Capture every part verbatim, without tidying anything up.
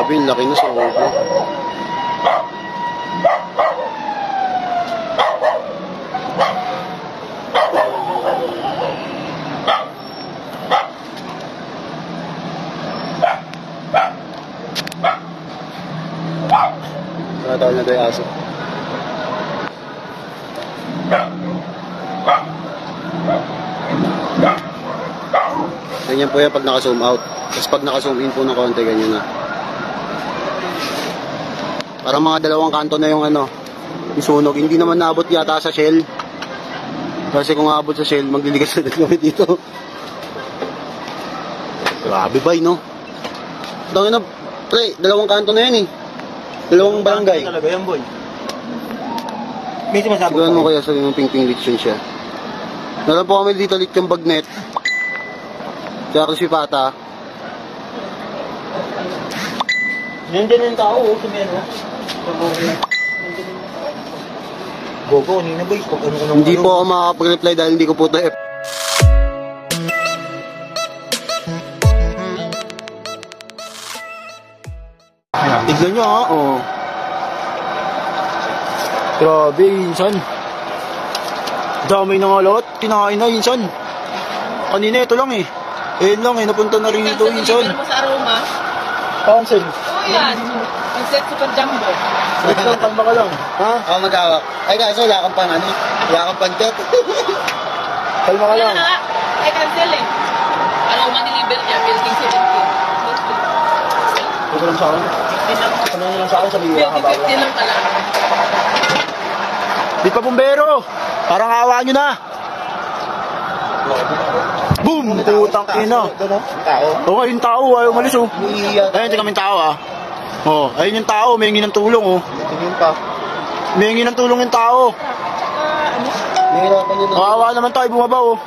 Grabe, laki na sa ulo. Nakatawal na daw yung aso. Ganyan po yan pag naka-zoom out. Tapos pag naka-zoom in po ng konti, ganyan na. Parang mga dalawang kanto na yung ano, yung sunog. Hindi naman naabot yata sa shell. Kasi kung naabot sa shell, magliligas na kami dito. Grabe ba, no? Dangin na, pre, dalawang kanto na yan eh. Dalawang barangay. Talaga yan, boy. Medyo masabi Gawin mo kaya sa yung ping-ping lechon siya. Nalang po kami dito lechon bagnet. Kaya si Pata. Nandiyan yung tao, oh, sumero. Gogo, hindi na boy. Pag ano ko nung Hindi po ako makakapag-reply dahil hindi ko po ito F. Tignan nyo ha, oh. Grabe, insan. Damay na nga lahat, kinain na, insan. Kanina ito lang eh. Ayun lang eh, napunta na rin ito, insan. Cancel mo sa aroma. Cancel. Oo yan. Ang set super jumbo. Next time, kalma ka lang. Ha? Ako mag-awak. Ay kaso, wala kang pan ano? Wala kang pantet. Kalma ka lang. Ay cancel eh. Aroma deliver niya, building seventeen. Ito lang sa akin. Ano nyo lang sa akin, sabihin ko. fifty fifty lang pala. Di pa bumbero! Parang awa nyo na! Boom! Putang ina! Oo, yung tao, ayaw malis oh. Ayun, tingnan mo yung tao ah. Oh, ayun yung tao, may hingi ng tulong oh. May hingi ng tulong yung tao. Kawawa naman tayo, bumaba oh.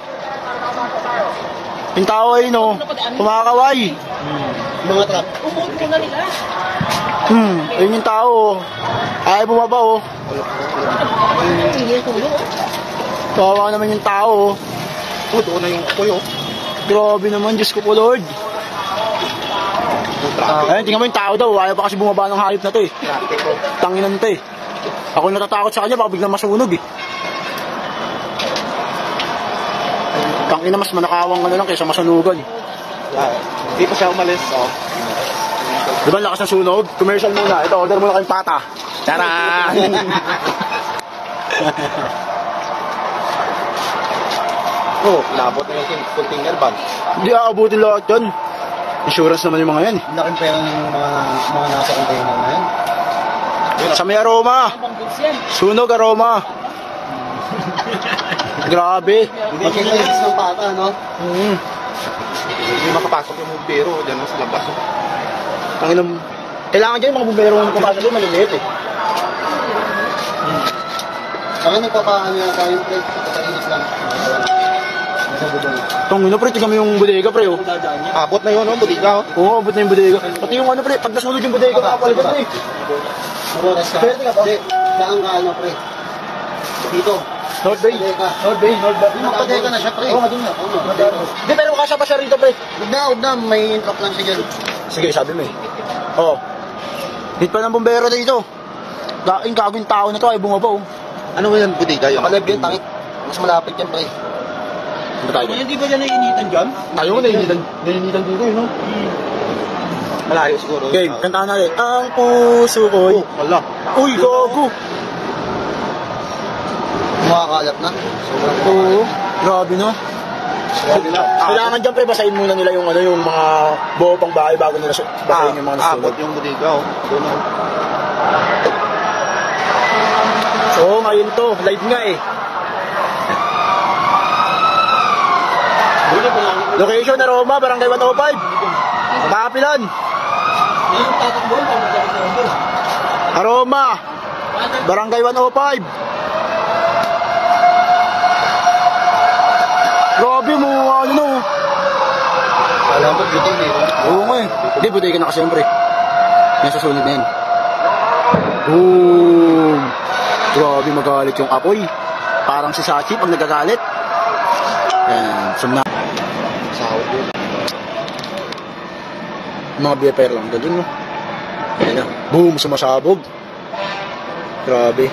Yung tao ayun oh, kumakaway. Mga trap. Umuot muna nila. Hmm, ayun yung tao oh. Ay, bumaba oh. Kawawa naman yung tao oh. Oh, doon na yung apoy oh. Grabe naman, Diyos ko po Lord. Ayun, tingnan mo yung tao daw. Ayaw pa kasi bumaba ng hayop na to eh. Tanginan to eh. Ako natatakot sa kanya, baka biglang masunog eh. Tangina, mas manakawang ka na lang kaysa masunugan eh. Hindi pa siya umalis oh. Diba lakas ng sunog? Commercial muna. Ito, order muna kayong pata. Taran! Oh, labot na yung container bag. Hindi aabutin lahat yan. Insurance naman yung mga yan. Laking pera ng mga, mga nasa container na yan. Sa may aroma. Sunog aroma. Grabe. Hindi ng pata, no? Hmm. Hindi makapasok yung bumbero dyan sa labas. Tanginam. Kailangan dyan yung mga bumbero na papasok doon, maliliit eh. Saka nagpapaano yan tayo yung plate, patainit lang. Tangina pre, tignan mo yung bodega pre oh. Abot na yun, no? Budiga, oh. Oo, abot na yung bodega. Pati yung ano pre, pag nasunod yung bodega, kapalitan pre. Maroras ka? Pwede ka ba? Saan ka ano, pre? Dito. North Bay. North Bay, North Bay. Magpadeka na siya, pre. Oo, madun na. Hindi, pero makasya pa siya rito pre. Huwag na, huwag na. May trap lang siya dyan. Sige, sabi mo eh. Oo. Hit pa ng bombero dito. Daing kagawin tao na to ay bumaba oh. Ano ba yan, budiga? Nakalab yan, tangit. Mas malapit yan pre. Ano tayo? Hindi ba dyan naiinitan dyan? Tayo mo nainitan. Nainitan dito eh, no? Malayo siguro. Okay, kantahan natin. Ang puso ko'y... Oh, wala. Uy, gago! Makakalat na. Oo, grabe no? Kailangan dyan pre, basahin muna nila yung ano, yung mga buo pang bahay bago nila basahin yung mga nasunog. Abot yung budiga, oh. Doon, oh. So, ngayon to, live nga eh. Location na Roma, Barangay one oh five. Makapilan. Aroma, Barangay one oh five. Grabe mo, ano no? Alam ko, buti eh. Oo nga eh. Hindi, buti ka na kasi siyempre. Nasa sunod na yan. Boom! Grabe magalit yung apoy. Parang si Sachi pag nagagalit. Yan, sumna. Sahod yun. Mga beer lang, ganun no? Ayan na. Boom! Sumasabog. Grabe.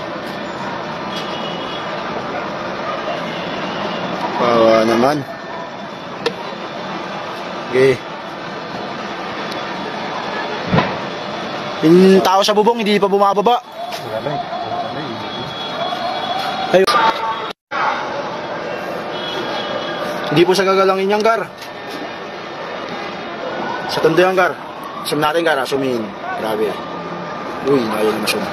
Kawawa naman. Okay. Yung tao sa bubong, hindi pa bumababa. Ayun. Hindi po sa gagalangin yung Gar. Sa tondo yung Gar. Assume natin Gar, assumein. Grabe. Uy, ayaw na masum.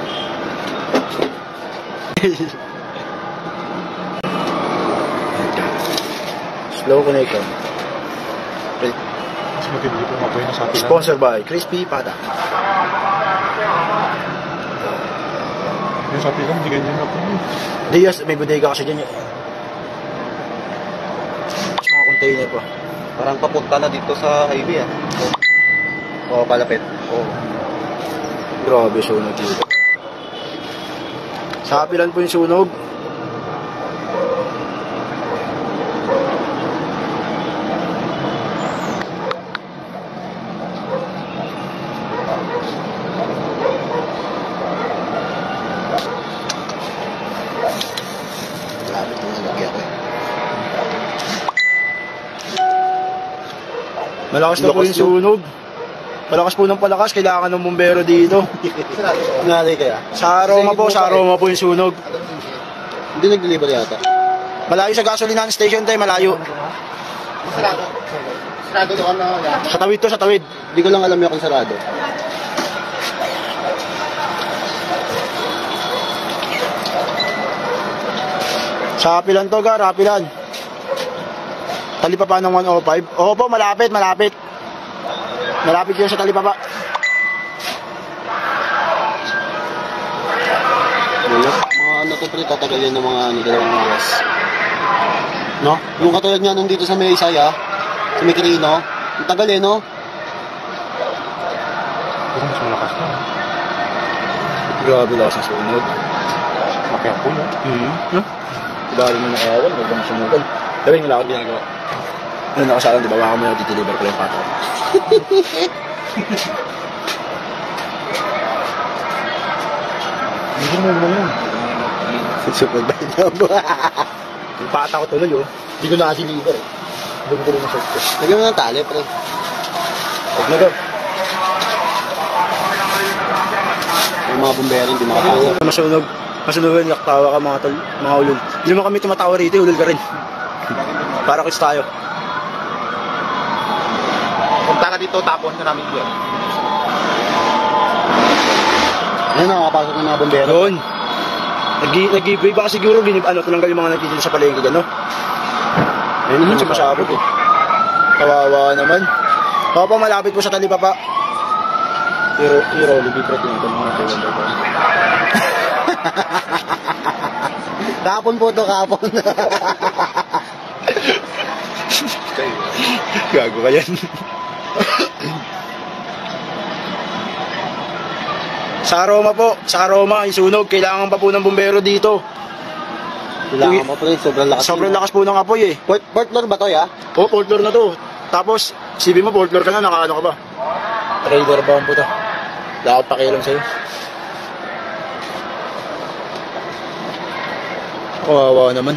Slow connection. Mas maganda po mapoy na sa atin. Sponsored by Crispy Pata. Yung sa atin lang, hindi ganyan na po. Hindi, yes, may bodega kasi dyan eh. Mas mga container pa. Parang papunta na dito sa highway ah. Oo, palapit. Oo. Grabe, sunog dito. Sa kapilan po yung sunog. Lapit na nalagyan ko eh. Malakas na po yung sunog. Malakas po ng palakas, kailangan ng bumbero dito. Nangyari kaya? Sa Roma po, sa Roma po yung sunog. Hindi nag-deliver yata. Malayo sa gasolinahan station tayo, malayo. Sarado. Sarado doon na yan. Sa tawid to, sa tawid. Hindi ko lang alam yung kung sarado. Sa kapilan to, Gar, kapilan. Talipapa ng one oh five. Oo po, malapit, malapit. Malapit yun sa talipapa. Mga ano to pre, tatagal yan ng mga ano, dalawang oras. No? Yung katulad nga nung dito sa may Isaya, sa may Quirino, ang tagal eh, no? Pero mas malakas na. Grabe lakas ng sunog. Makaya po yan. Hmm. Huh? Dali mo nakawan, huwag kang sumugal. Gawin nila ako ginagawa. Ano nakasalan, di ba? Baka mo na deliver ko yung pato. Hindi mo naman yun. Super bad na ba? Yung pata ko tuloy, oh. Hindi ko na-deliver, eh. Doon ko rin na-short ko. Lagyan mo ng tali, pre. Huwag na daw. Yung mga bumbero, hindi makapasok. Masunog. Masunog yun, yaktawa ka mga tol, mga ulol. Hindi naman kami tumatawa rito, ulol ka rin. Para kits tayo. Punta ka dito, tapon ka namin yun. Ayun, nakapasok ng mga bumbero. Doon. Nag-giveaway ba siguro, ginib, ano, tinanggal yung mga nagtitin sa palengke dyan, no? Ayun naman, sumasabog eh. Kawawa naman. Ako pa, malapit po sa talipapa. Hero, hero, libi protein ito mga tulad ko. Kapon po to, kapon. Gago ka yan. Sa Roma po, sa Roma, yung sunog, kailangan pa po ng bumbero dito. Kailangan mo pre, sobrang lakas. Sobrang lakas po ng apoy eh. Port, port floor ba to, ya? Oh, fourth floor na to. Tapos, sabi mo, fourth floor ka na, nakaano ka ba? Trader ba ang puta? Dapat pakialam sa'yo. Kawawa naman.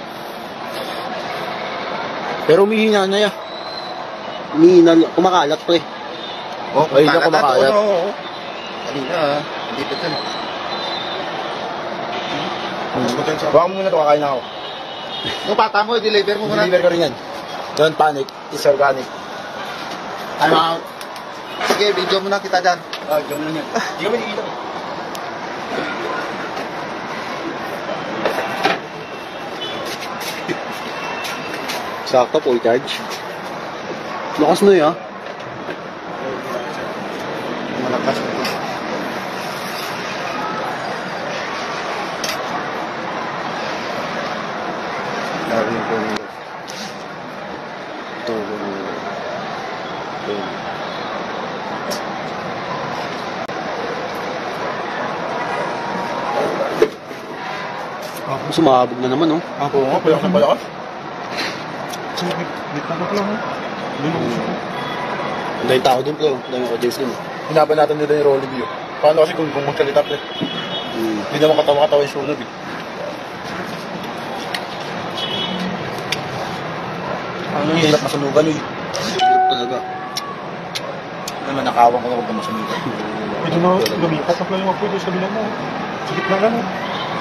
Pero umihina na ya. Umihina, kumakalat pre. Oh, ayun na kumakalat. Kanina, hindi pa dyan. Baka mo muna ito, kakain na ako. Nung pata mo, deliver mo muna. Deliver ko rin yan. Don't panic, it's organic. I'm out. Sige, video muna kita dyan. Ah, dyan lang yan. Hindi ka manikita. Sakto, full charge. Lakas na yun, ah. Malakas. Laro yung phone nila. Ito, ito. Ah, sumabog na naman, oh. Ako nga, palakas na palakas. Hindi pa lang. Hindi mo. Ang daming tao din, pre. Ang daming audience din. hinabanatan nila yung Rolly View. Paano kasi kung, kung magkalita pre? Hmm. Hindi naman katawa-katawa yung sunog eh. Ang hirap masunugan eh. Hirap talaga. Naman nakawang ko na huwag na masunugan. Pwede na lumipat na pala yung apoy doon sa bilang mo. Sa gitna lang. oh.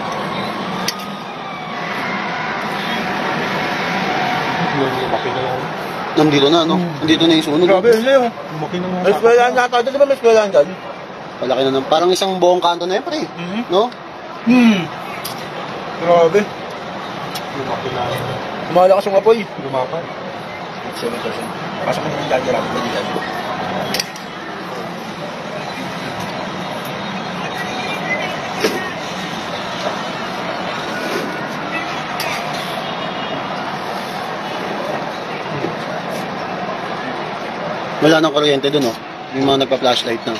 Lumaki na lang. Nandito na, no? Nandito na yung sunog. Grabe, yun na yun. Lumaki na lang. May eskwelahan yata. Di ba may eskwelahan dyan? Palaki na ng, parang isang buong kanto na yun, pre. Mhm. No? Hmm. Grabe. Lumaki na lang. Malakas yung apoy. Lumapan. seven percent. Pasok ko na yung dadya rapid na dyan. Wala nang kuryente dun, no? Yung mga nagpa-flashlight na.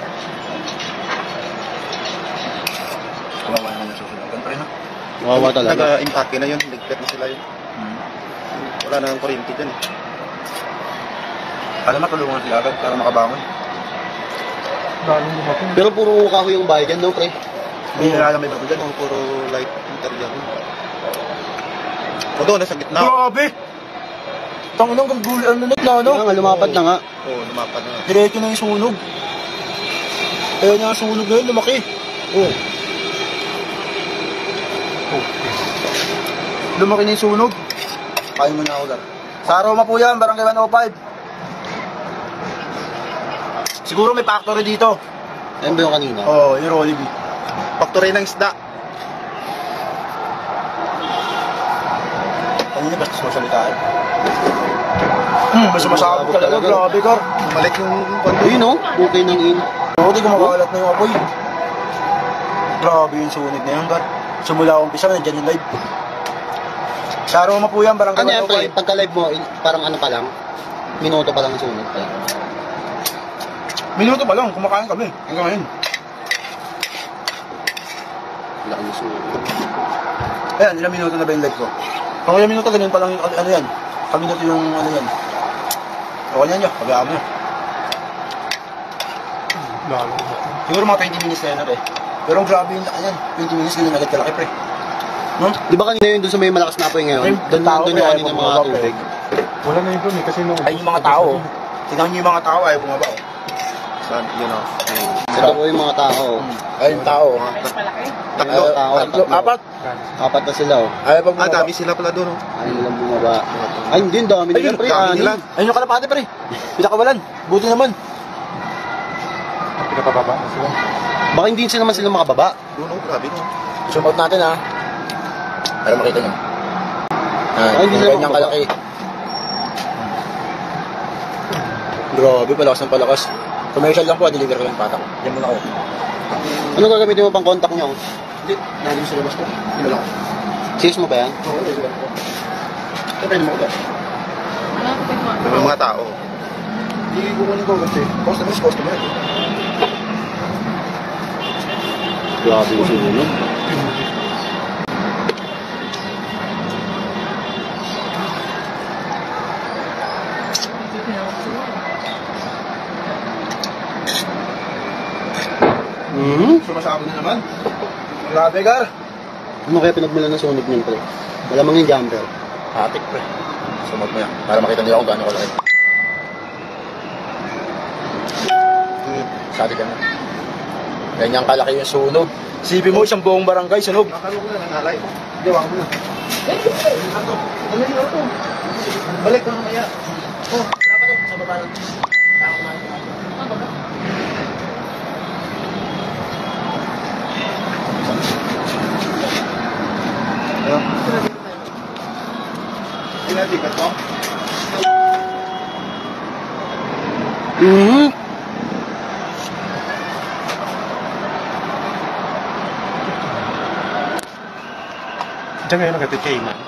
Kawawa naman yung susunugan pa rin ha. Kawawa talaga. Nag-impake na yun. Ligpet na sila yun. Wala na ng kuryente dyan eh. Alam matulungan sila agad para makabangon. Lalong lumaki. Pero puro kahoy yung bahay dyan, no, pre? Hindi nila alam may bago dyan. Oh, puro light interior. O doon, nasa gitna. Grabe! Tanginang gaguli, ano na, Kaya no? nga, lumapat na nga. Oo, oh, lumapad na. Diretso na yung sunog. Kaya nga sunog na yun, lumaki. Oh. Lumaki na yung sunog. Kain mo na ako, Gar. Sa Roma po yan, Barangay one oh five. Siguro may factory dito. Ayun ba yung kanina? Oo, oh, yung Rolly B. Factory ng isda. Kanina, basta sumasalitaan. Hmm, basta masabog talaga. Grabe, Gar. Bumalik yung kwento. Ayun, no? Okay nang in. Oo, di kumakalat na yung apoy. Grabe yung sunog na yun, Gar. Simula umpisa, nandiyan yung live. Sa Roma po yan, Barangay Ano yan, one oh pre? five. Pagka-live mo, il- parang ano pa lang? Minuto pa lang yung sunog pa lang. Minuto pa lang, kumakain kami. Hanggang ngayon. Wala kang sunog. Ayan, ilang minuto na ba yung live ko? Kung ilang minuto, ganyan pa lang yung ano yan. Kami minuto yung ano yan. Okay yan nyo, pag-aam nyo. Lalong lumaki. Siguro mga twenty minutes na yan, eh. Pero grabe yung laki yan. twenty minutes, ganyan agad kalaki, pre. No? Di ba kanina yun doon sa may malakas na apoy ngayon? Ay, Doon tao, doon pre, yung ayaw kanina mga bumaba, pre. tubig. Wala na yun doon eh. Kasi nung... Ay, yung mga tao. Tingnan nyo yung mga tao, ayaw bumaba. Oh. Saan? Yun o. Ito po yung mga tao. Ay, yung tao. oh. Tatlo. Ayaw tao. Tatlo, apat. Apat na sila, oh. Ayaw pag Ah, bumaba. dami sila pala doon o. Ayaw nilang bumaba. Ay, hindi. ang Dami nila, Ayun, pre. dami Anim. nila. Ayun yung kalapate, pre. Pinakawalan. Buti naman. Pinapababa na sila. Baka hindi sila naman sila makababa. Doon o, grabe no. Zoom out natin, ha. Para makita nyo. Ay, Ay, hindi yung sila ganyang makababa. kalaki. Grabe, palakas ng palakas. Commercial lang po, deliver ko yung patak. Yan muna ako. Ano gagamitin mo pang contact nyo? Hindi, nalim sa labas ko. Hindi lang ako. Sis mo ba yan? Oo, deliver ko. Ito, pwede mo ko ba? Yung mga tao. Hindi ko kunin ko kasi customer is customer. Grabe yung sunog. Hmm? Sumasabi na naman. Grabe, Gar. Ano kaya pinagmulan ng sunog niyan, pre? Malamang yung jumper. Hatik, pre. Sumag mo yan. Para makita nila kung gaano kalaki. Sabi ka na. Ganyan kalaki yung sunog. Sipi mo, isang buong barangay, sunog. Nakalo ko na, nangalay. Hindi, wag mo na. Ano yun ito? Balik ko na maya. Oh, wala pa doon. Sa baba lang. Tama na. Ah, baba. Ano? Pinatikat mo? Hmm? Diyan ngayon nag-T K man.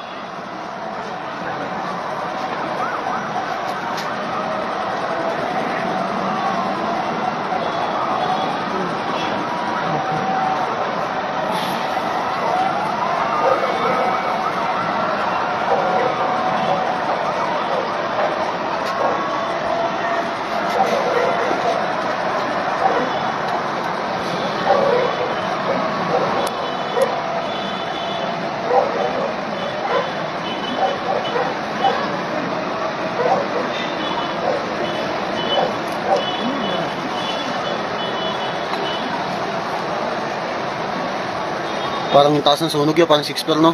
Parang yung taas ng sunog yun, parang six per, no?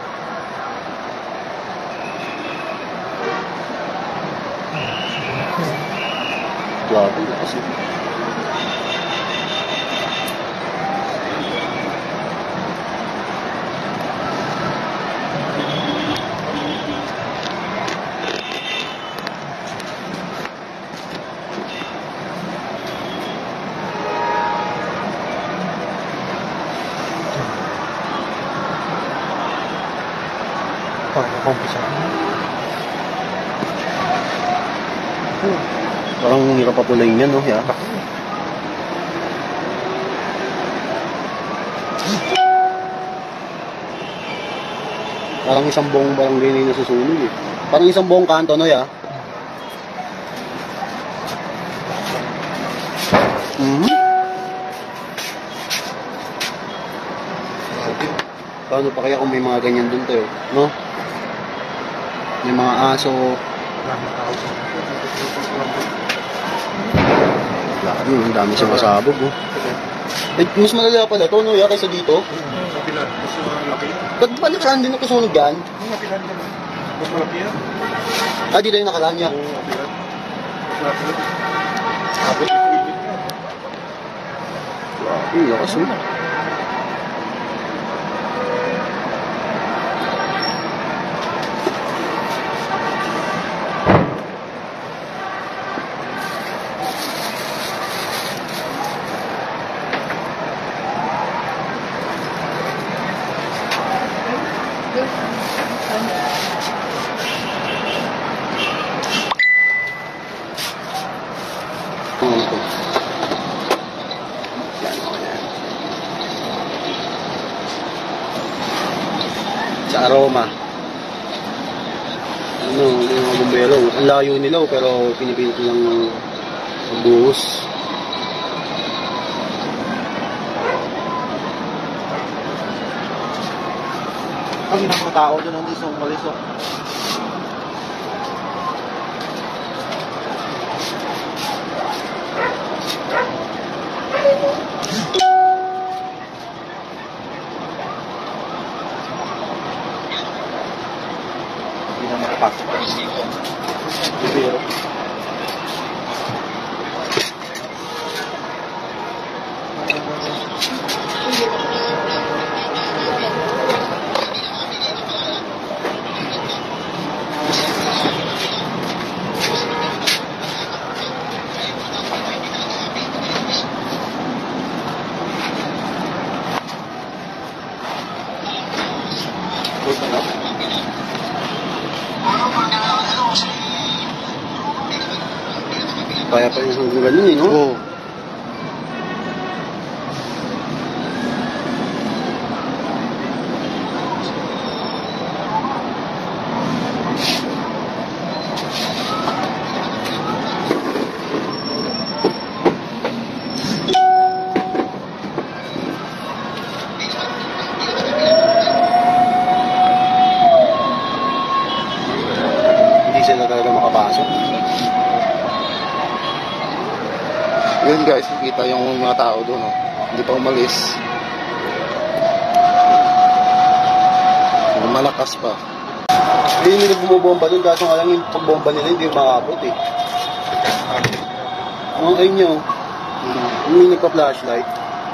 Grabe na kasi. Parang hirap papulayin yan, no? Yeah. Parang isang buong barangay na yung nasusunog eh. Parang isang buong kanto, no? Yeah. Mm-hmm. Paano pa kaya kung may mga ganyan dun tayo, no? May mga aso. Grabe, ang dami siyang masabog, oh. Eh, mas malala pala to, no? Ya, kaysa dito. Mapilan. Mas malaki yan. Ba't ba nakaraan din ang kasunog yan? Mapilan yan. Mas malaki yan. Ah, dito yung nakaraan niya. Oo, mapilan. Mas malaki yan. Abot yung init yan. Grabe, lakas mo. Ano to? Yan, o yan. Sa aroma. Ano, yung mga bumbero. Ang layo nila, oh, pero pinipilit nilang magbuhos. Ang mga tao doon ang isang malisok. Hindi na makapasok. Bibiro. Kaya pa yung hanggang ganun, eh, no? Oo. Hindi sila talaga makapasok. Yun guys, nakita yung mga tao doon, oh. Hindi pa umalis. Malakas pa. Hindi nila bumubomba doon, kaso nga lang yung pagbomba nila hindi makakabot, eh. Ang ayun nyo, hindi nagpa-flashlight.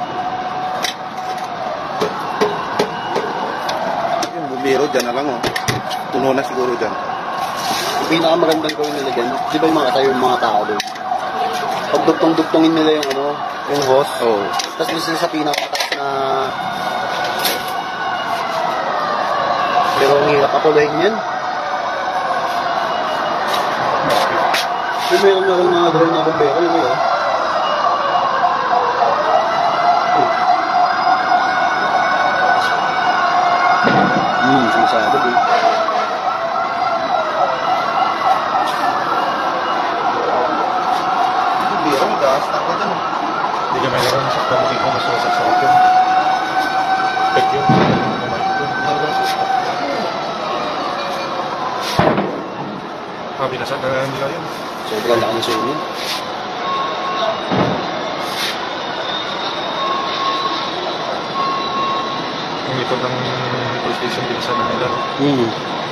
Yung bumiro dyan na lang, oh. Puno na siguro dyan. Yung pinakamagandang gawin nila dyan, di ba yung mga tayo yung mga tao doon? Pag dugtong-dugtongin nila yung ano, yung hose. Oo. Oh. Tapos gusto sa pinakataas na... Pero ang hirap kapulahin yan. Yung meron na rin mga drone na bombero, yun yun. Hmm, sinasabi din. Bumiro, gas, takot dyan. Hindi ka may laro sa pamukit mo, mas masak sa akin. Pek yun. Sabi na sa nila yun. Sobrang laki ng sunog. Kung ito ng PlayStation pinsan na nila. Hmm.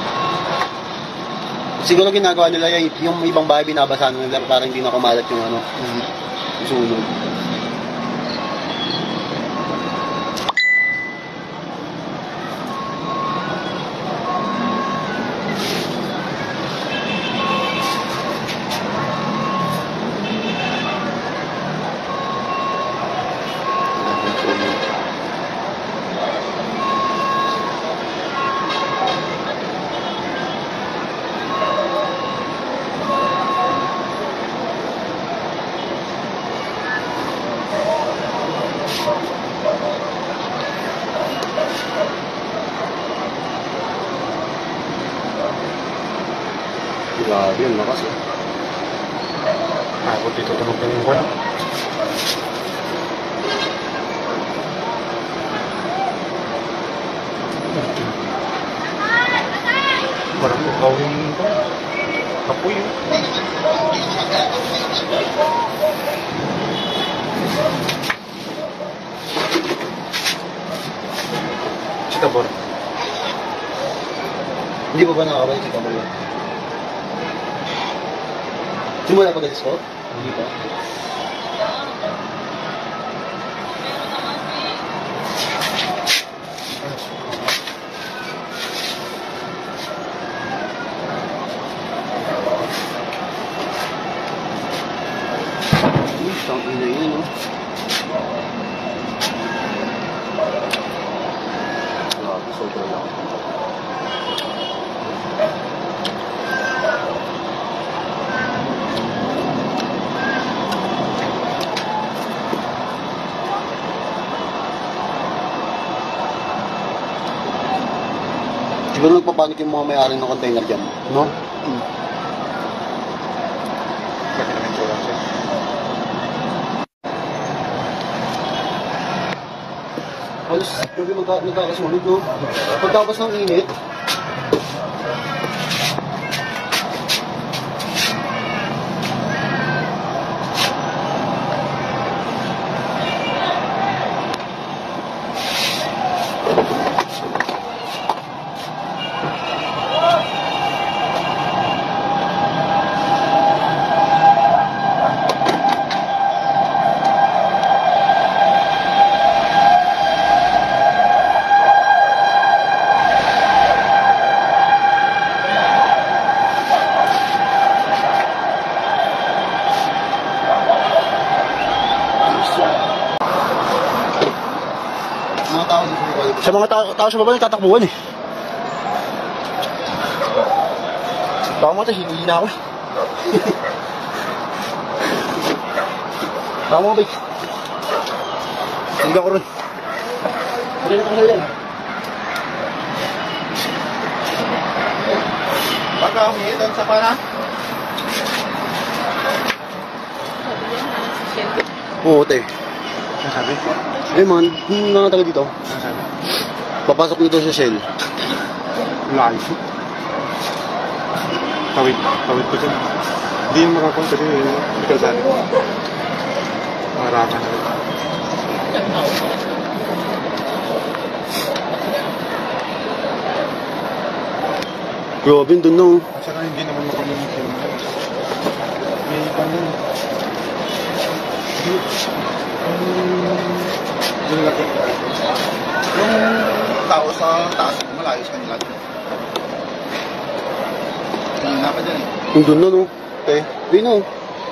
Siguro ginagawa nila yung, yung ibang bahay binabasa nila para hindi na kumalat yung ano, yung sunog. Grabe yun, lakas eh. Ako dito tunog ng buwan. Parang ikaw yung apoy yun. Si Tabor. Hindi pa ba nakakabalik si Tabor yun? Simula pa galis ko? Hindi pa. Uy, tangin na yun, no? Grabe, sobrang lang. Siguro nagpapanik yung mga may-ari ng container dyan, no? Hmm. Laki naman siya lang siya. Halos, grabe magka, nagkakasunod, no? Pagtapos ng init, mga tao dito sa balik. Sa mga tao, tao sa baba, nagtatakbuhan eh. Baka mo ito, hindi na ako eh. Baka mo, babe. Tingnan ko rin. Hindi na tanghal yan. Baka humingi doon sa para. Oo, te. Nasabi? Eh man, yung mga taga dito, Nasabi? papasok nito sa Shell. Layo. Tawid. Tawid ko dyan. Hindi yung makakonta rin yung kalsada. Marakan na rin. Grabe, doon na oh. At saka hindi naman makamamit yung may ibang yun. Yung laki. Yung tao sa taas, malayo sa kanila. Tingin na pa dyan eh. Yung doon na no. Eh, doon na oh.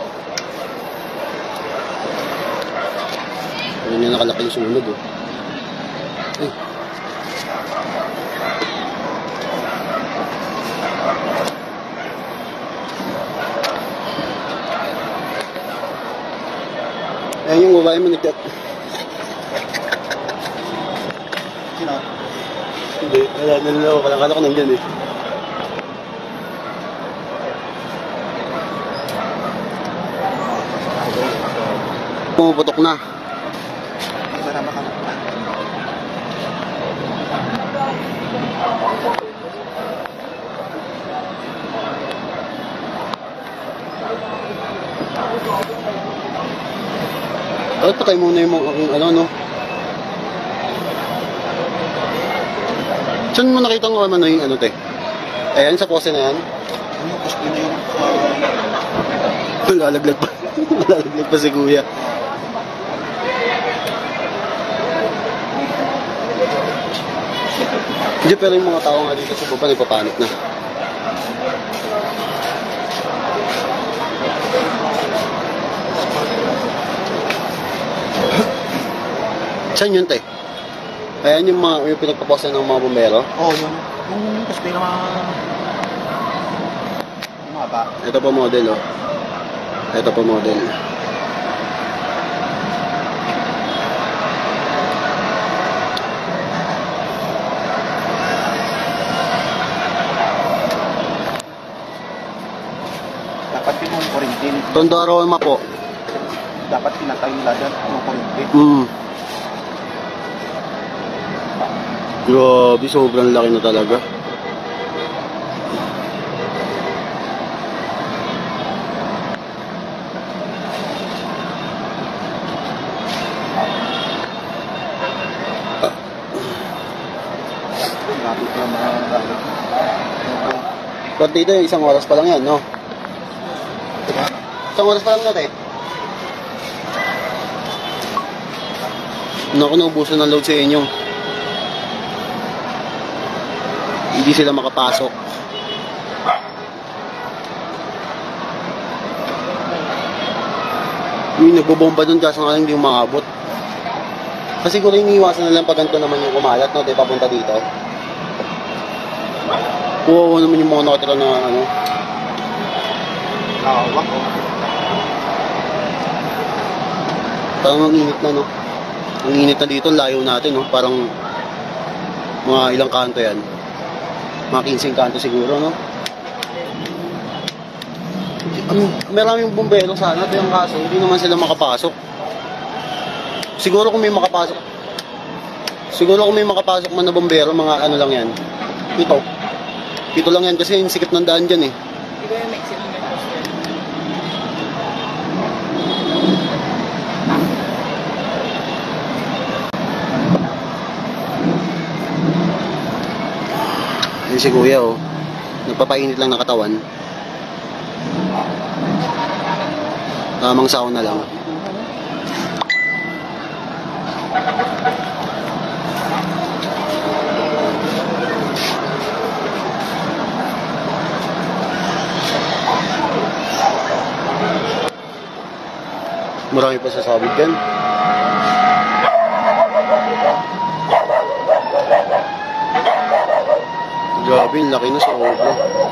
Ano niya nakalaki yung sumunod oh. Eh. Ayan yung babae mo nagtat. Sino? Hindi, wala nalalaw. Kala ko nandyan eh. Pumuputok na. Iba na makamak na. Dapat patay muna yung mga, ano, no? Saan mo nakita ko ano yung ano te? Ayan, sa pose na yan. Ano, gusto na yung... Lalaglag pa. Lalaglag pa si kuya. Hindi, pero yung mga tao nga dito sa baba, nagpapanik na. Saan yun, te? Ayan yung mga yung pinagpaposta ng mga bombero. Oo, oh, yung... Yung gusto na mga... Yung mga ba? Ito pa model, oh. Ito pa model. Dapat yung kurintin. Tondoro ma po. Dapat pinatay nila dyan yung kurintin. Mm. Grabe, sobrang laki na talaga. Lapit na mga gamit. But dito, isang oras pa lang yan, no? Isang oras pa lang natin. Naku, naubusan ng load sa inyo. Hindi sila makapasok. Yung nagbobomba dun kasi nga hindi umaabot. Kasi siguro iniiwasan na lang pag ganito naman yung kumalat, no? Tayo papunta dito. Oo, naman yung mga nakatira na ano. Nakawak ko. Parang ang init na, no? Ang init na dito, layo natin, no? Parang mga ilang kanto yan. Mga kinseng kanto siguro, no? Um, maraming bumbero sana, ito yung kaso, hindi naman sila makapasok. Siguro kung may makapasok, siguro kung may makapasok man na bumbero, mga ano lang yan. Ito. Ito lang yan kasi yung sikip ng daan dyan, eh. Di ba yung maximum na poster? Yun si kuya, oh. Nagpapainit lang ng katawan. Tamang sauna lang. Marami pa sa sabit yan. Grabe, laki na sa obra.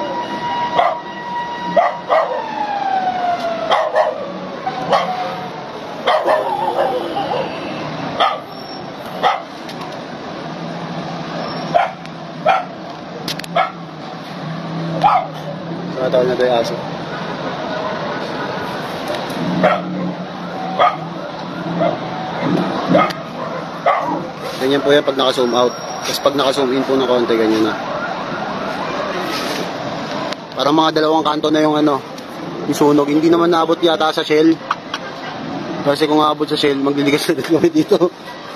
Saka tawag na ito yung aso. Ganyan po yan pag naka-zoom out. Tapos pag naka-zoom in po ng konti, ganyan na. Parang mga dalawang kanto na yung ano, yung sunog. Hindi naman naabot yata sa shell. Kasi kung naabot sa shell, magliligas na kami dito.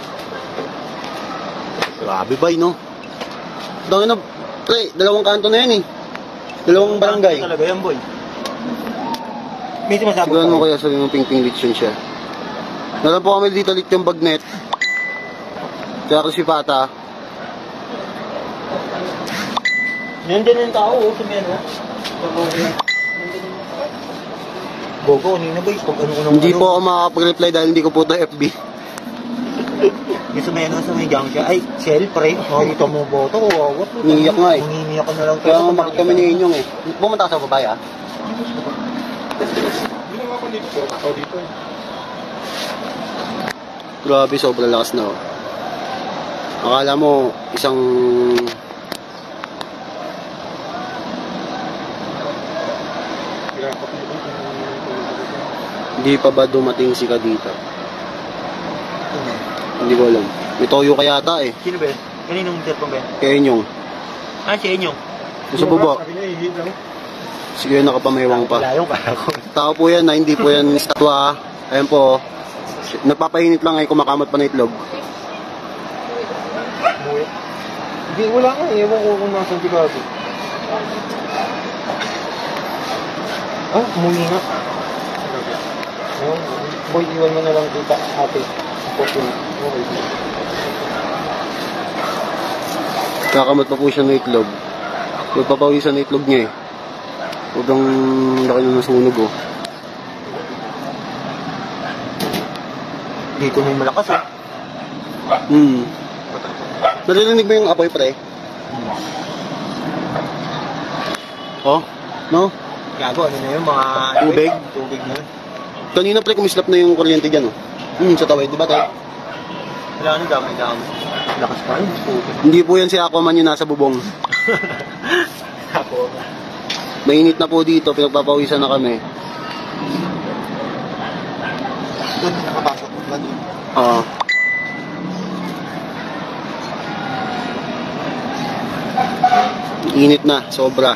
Grabe ba, no? Dangin na, pre, dalawang kanto na yan eh. Dalawang barangay. Talaga yan, boy. May sumasabot Siguro mo kaya sabi mo ping-ping lechon siya. Nalang po kami dito lechon bagnet. Kaya ko si Pata. Nandiyan yung tao, oh, sumiyan, oh. Gogo, kanina boy, pag ano-ano. Hindi po ako makakapag-reply dahil hindi ko po ito F B. Yung sumiyan sa may gang siya, ay, shell, pre, nakita mo boto, wawat. Umiiyak nga eh. Umiiyak ka na lang. Kaya nga makit kami ni Inyong eh. Pumunta ka sa babae ah. Hindi naman ako dito. Ako dito eh. Grabe, sobrang lakas na oh. Akala mo isang hindi pa ba dumating si Kadita? Hindi ko alam. May toyo kaya ata eh. Sino ba? Kaninong cellphone ba? Kaya Inyong. Ah, si Enyong. Sa baba. Sabi niya, ihid lang. Sige, nakapamayawang pa. Wala yung kaya ko. Tao po yan na hindi po yan statwa. Ayan po. Nagpapainit lang ay kumakamot pa na itlog. Hindi, wala nga. Ewan ko kung nasan si Gabi. Ah, umuwi nga. Ayun, boy, iwan mo na lang kita, ate. Okay. Okay. Kakamot pa po siya ng itlog. Magpapawisan ng itlog niya eh. Huwag laki na nasunog oh. Dito may malakas eh. Hmm. Narinig mo yung apoy pre? Oh? No? Gago, ano na yun, mga... Tubig? Tubig na yun. Kanina pre, kumislap na yung kuryente dyan oh. Hmm, sa tawid, di ba tayo? Wala na damay damay. Lakas pa rin, tubig. Hindi po yan si Aquaman yung nasa bubong. Ako. Mainit na po dito, pinagpapawisan na kami. Doon, nakapasok. Doon. Oo. Init na, sobra.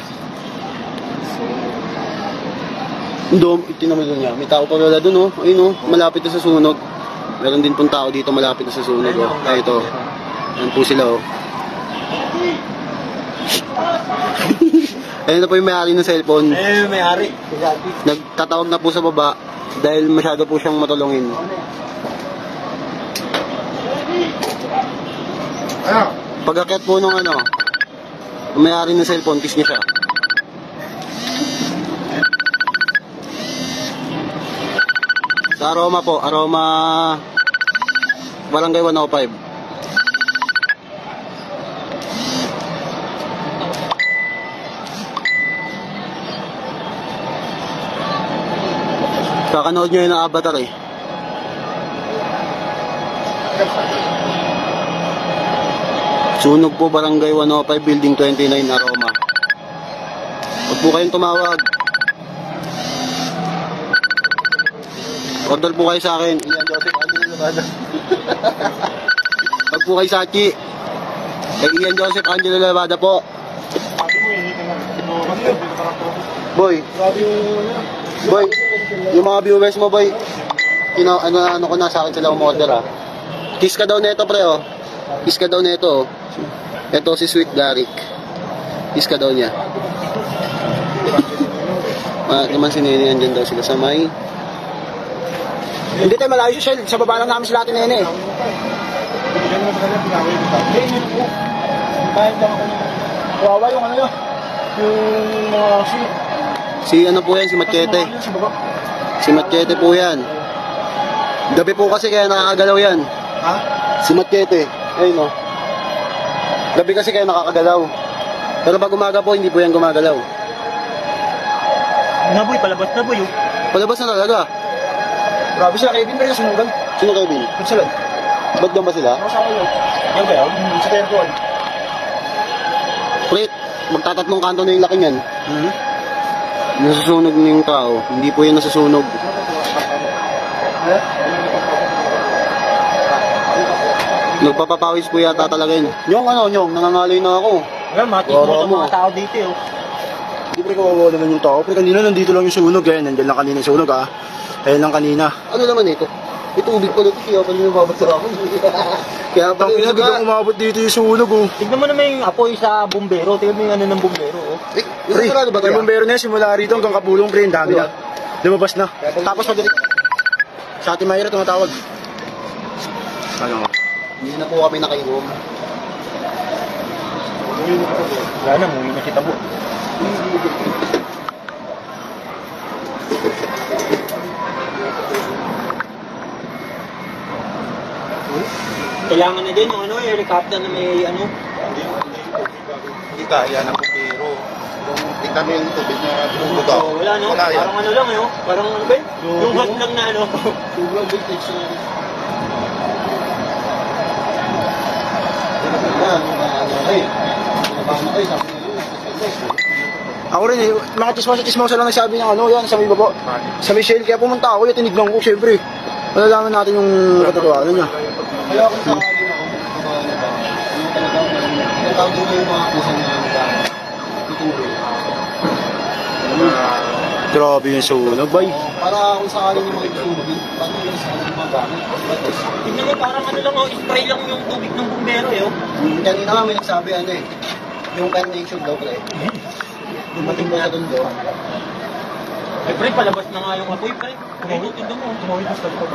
Doon, itinamal doon niya. May tao pa wala doon, oh. Ayun, oh. Malapit na sa sunog. Meron din pong tao dito malapit na sa sunog, oh. Ay, ito. Ayan po sila, oh. Ayun na po yung may-ari ng cellphone. Eh, may-ari. Nagtatawag na po sa baba dahil masyado po siyang matulungin. Pag-akyat po nung ano, may-ari ng cellphone, kiss niya siya. Sa Aroma po, Aroma Barangay one oh five. Kakanood nyo yun ng Avatar eh. Sunog po Barangay one oh five, Building twenty-nine, Aroma. Huwag po kayong tumawag. Order po kayo sa akin. Ian Joseph, Angelo Lavada. Huwag po kayo sa Achi. Kay Ian Joseph, Angelo Lavada po. Boy. Boy. Yung mga viewers mo, boy. Ina, ano, ano ko na sa akin sila umorder ah. Kiss ka daw neto pre oh. Kiss ka daw neto oh. Ito si Sweet Garrick. Kiss ka daw niya. Ah, naman si Nene, andyan daw sila sa may. Hindi tayo malayo siya, sa baba lang namin sila atin nene eh. Kawawa yung ano yun, yung mga si... Si ano po yan, si Machete. Sa baba. Si Machete po yan. Gabi po kasi kaya nakakagalaw yan. Ha? Si Machete. Ayun o. Gabi kasi kaya nakakagalaw. Pero pag umaga po, hindi po yan gumagalaw. Naboy, palabas na boy. Palabas na talaga. Grabe sila, Kevin kayo sunugan. Sino Kevin? Ba't sila? Ba't doon ba sila? Ako sa kayo. Yan ba yun? Sa temple. Pre, magtatatlong kanto na yung laki niyan. Hmm? Nasusunog na yung tao. Hindi po yan nasusunog. Nagpapapawis po yata talaga yun. Yung ano, yung nangangalay na ako. Wala, matik mo mga tao dito eh. Hindi pre, kawawa naman yung tao. Pre, kanina nandito lang yung sunog. Kaya nandiyan lang kanina yung sunog ah. Ayan lang kanina. Ano naman ito? May tubig pala ito, kaya pala nababasa ako. Kaya pala Tangina, yung biglang umabot dito yung sunog oh. Tignan mo naman yung apoy sa bumbero. Tignan mo yung ano ng bumbero. Oh. Eh, yung Pre, sarado ba ito? yung bombero na yan, simula rito hanggang Kapulong pre, ang dami na. Lumabas na. Tapos pag sa Ate Mayra tumatawag. Ano nga? Hindi na po kami nakainom. Wala na, muwi na si Tabo. Kailangan na din yung ano, yung helicopter na may ano. Hindi kaya ng bumbero. Kung tignan mo yung tubig na bumugaw. Oh, wala no, Wala yan. parang ano lang yun. Parang ano ba yun? Yung hot lang na ano. Sobrang vintage na yun. Ako rin eh, mga chismosa-chismosa lang nagsabi ng ano yan, sa may baba. Sa Michelle, kaya pumunta ako, yung tinignan ko, syempre. Malalaman natin yung katotohanan niya. Kaya ako sa akin ako, yung talagang, yung tawag mo yung mga pusa na tuturo. Grabe yung sunog, bay. Para kung sakaling yung mga itutulog yun, paano yung sakaling yung mga gamit? Tingnan mo, parang ano lang, oh, spray lang yung tubig ng bumbero, eh. Oh. Kanina nga may nagsabi ano eh, yung carnation daw pre. Dumating ba sa dundo? Ay, pre, palabas na nga yung apoy, pre. Ayun, tingnan mo. Tumawid na sa likod.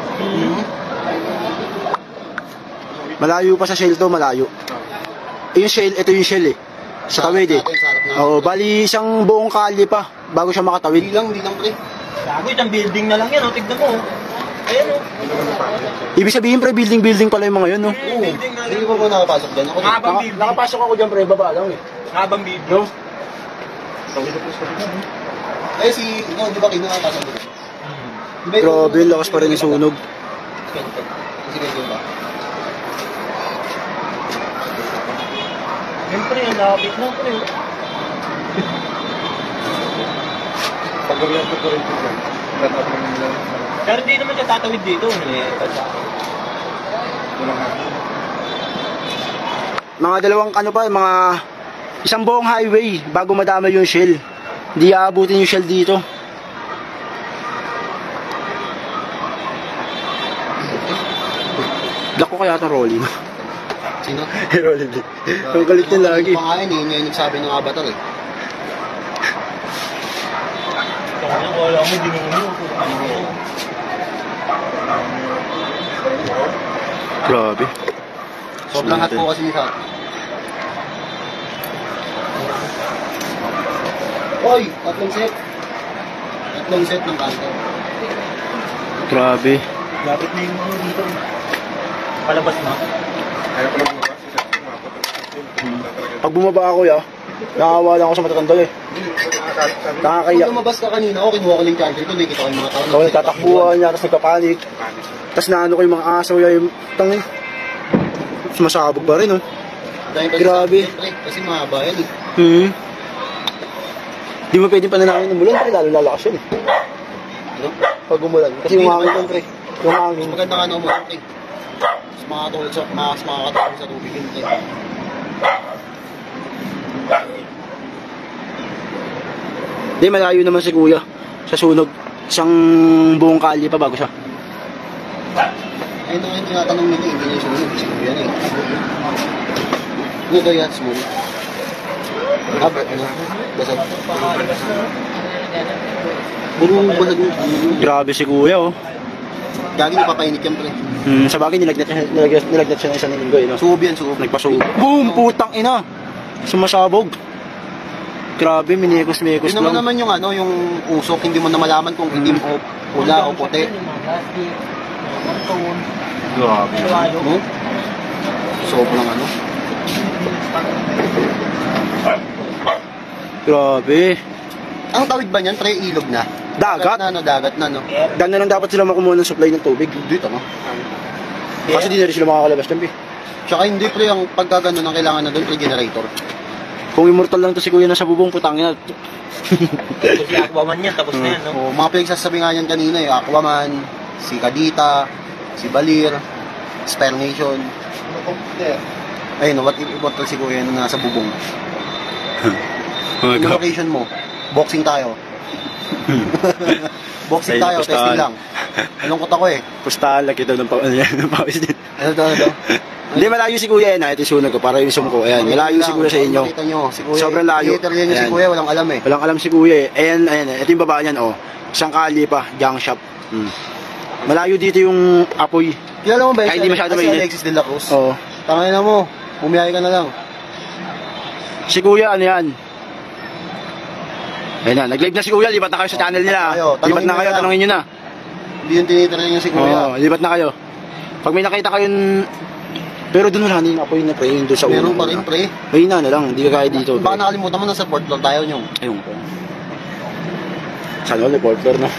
Malayo pa sa shell to, malayo. Eh, yung shell, ito yung shell eh. Sa tawid eh. Oo, bali isang buong kalye pa bago siya Hindi makatawid. lang, hindi lang pre. Gago, isang building na lang yan, oh. Tignan mo, oh. Ayan, oh. Ibig sabihin pre, building-building pala yung mga yun, no? Oo, building na hindi lang. pa ba nakapasok dyan? Ako Habang Naka, building. nakapasok ako dyan pre, baba lang eh. Habang building. No? eh si, ikaw di ba kayo nakapasok dyan? Di ba ikaw- Grabe, lakas pa rin yung sunog. Kasi kayo ba? Yan, pre, ang lapit na, pre. Pag-oriento ko rin po yan. Lahat ako ng nila. Pero hindi naman siya tatawid dito. Eh, Walang nga. Mga dalawang ano pa, mga isang buong highway bago madama yung shell. Hindi aabutin yung shell dito. Black ko kaya itong rolling. Sino? rolling din. Ang galit niya lagi. Yung pangalan eh, yung nagsabi ng avatar eh. wala mo, di mo mo. Grabe. Sobrang hot po kasi ni Sa. Hoy, tatlong set. Tatlong set ng kanto. Grabe. Lapit na yung mga dito. Palabas na. Kaya pala mga kasi sa mga Pag bumaba ako ya, nakawa lang ako sa matatandal eh. Kung Nakakaya. lumabas ka kanina, ako kinuha ko lang yung charger ko, nakikita ko yung mga tao. Ako nagtatakbuhan niya, tapos nagpapanik. Tapos naano ko yung mga aso ya, yung tangi. Sumasabog pa rin oh. Dahil kasi Grabe. sa- pre, kasi mahaba yan eh. Hmm. Di mo pwedeng panalangin ng bulan, pre, lalo lalakas yun eh. Ano? Pag umulan. Kasi yung hangin doon, pre. Yung hangin. Mas maganda ka na umulang pre. Mas makakatulog sa, mas makakatulog sa tubig yun pre. Di, malayo naman si kuya. Sa sunog. Isang buong kalye pa bago siya. Ayun na nga yung tinatanong nila, hindi niya sumunod. Siguro yan eh. Ano daw yan, small? Ah, ba- ano? Basag. Puro basag mo. Grabe si kuya oh. Gagi napapainit yan pre. Hmm, sa bagay, nilagnat, siya- nilagnat, nilagnat siya ng isang linggo eh, no? Suob yan, suob. Nagpasubo. Boom! Putang ina! Sumasabog. Grabe, minekos-mekos Yun naman lang. naman yung ano, yung usok, hindi mo na malaman kung itim o pula o puti. Grabe. No? Sobrang ano. Grabe. Ang tawid ba niyan, pre, ilog na? Dagat? na, no, dagat na, no? Dan na lang dapat sila makumuha ng supply ng tubig. Dito, no? Kasi di na rin sila makakalabas dyan, eh. Tsaka hindi, pre, ang pagkagano ang kailangan na doon, pre, generator. Kung immortal lang to si kuya nasa bubong, putang ina. Tapos si Aquaman yan, tapos na yan, no? O, mga pinagsasabi nga yan kanina, eh, Aquaman, si Kadita, si Balir, Spare Nation. Ayun, no, what if immortal si kuya na nasa bubong? Oh Yung location mo, boxing tayo. Boxing Tayo, tayo, pustahan. testing lang. Malungkot ako eh. Pustahan lang kita ng pa- ng pawis din. Ano to, ano to? Hindi, malayo si kuya yan. Ito yung sunog ko para yung zoom ko. Ayan, malayo si kuya sa inyo. Makita nyo, si kuya. Sobrang layo. Creator yan yung si Ayan. kuya, walang alam eh. Walang alam si kuya eh. Ayan, ayan. Ito yung baba niyan, oh. Isang kalye pa, junk shop. Hmm. Malayo dito yung apoy. Kilala mo ba Kahit hindi masyado si mainit. Alexis de la Cruz? Oo. Tangay na mo, bumiyahe ka na lang. Si kuya, ano yan? Ayan na, nag-live na si kuya. Libat na kayo sa channel nila. Tayo, Libat tanungin na mo kayo, na. tanongin nyo na. Hindi yung tinitira niya si kuya. Oo, libat na kayo. Pag may nakita kayong... Pero doon wala na yung apoy na pre, yung doon sa Meron unang pa rin, una. pre. May na na lang, hindi ka kaya dito. Baka nakalimutan mo, nasa fourth floor tayo nyo. Ayun po. Sana all, report floor na.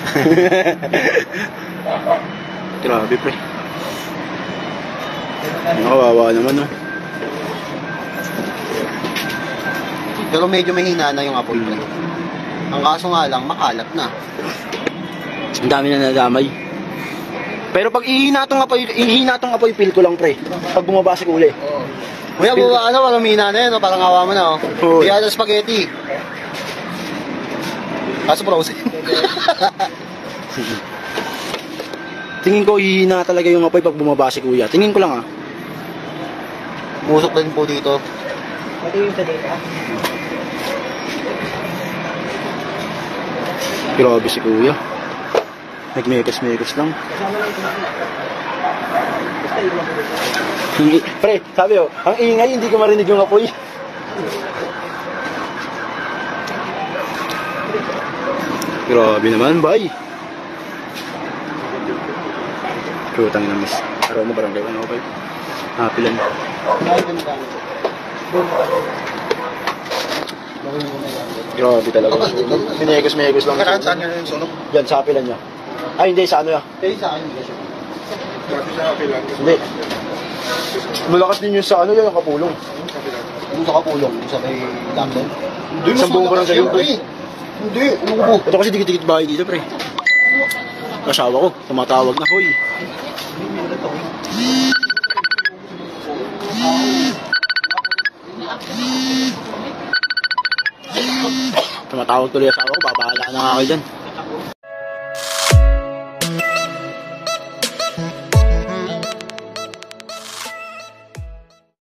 Grabe pre. Nakawawa naman no. Pero medyo mahina na yung apoy, pre. Ang kaso nga lang, makalat na. Ang dami na nadamay. Pero pag ihina tong apoy, ihina tong apoy, feel ko lang pre. Pag bumaba si kulay. Kuya, buwa ano, parang mahina na yun, no? Parang awa mo na, oh. Oo. Kaya sa spaghetti. Kaso frozen. Tingin ko hihina talaga yung apoy pag bumaba si kuya. Tingin ko lang ah. Musok din po dito. Pati yung sa data. Grabe si kuya. Nagmekos-mekos lang. Kasama lang ito. Basta iwan ko dito. Hingi- Pre, sabi ko, ang ingay, hindi ko marinig yung apoy. Grabe naman, bay. Putang na miss. Araw mo barangay, ano okay? Happy lang. Kahit yung gamit. Gawin mo na yan. Grabe talaga. Pinegos-megos lang. Nakaraan saan nga yung sunog? Yan, sa apilan niya. Ay, hindi, sa ano yan? Eh, sa akin kasi. Grabe sa kapilan. Hindi. Malakas din yun sa ano yan, yung kapulong. Yung sa kapulong, yung sa may London. Hindi, Isang buong barang sa iyo, pre. Hindi, ano ko po? Ito kasi dikit-dikit bahay dito, pre. Kasawa ko, tumatawag na, hoy. Tumatawag tuloy asawa ko, babahala na nga kayo dyan.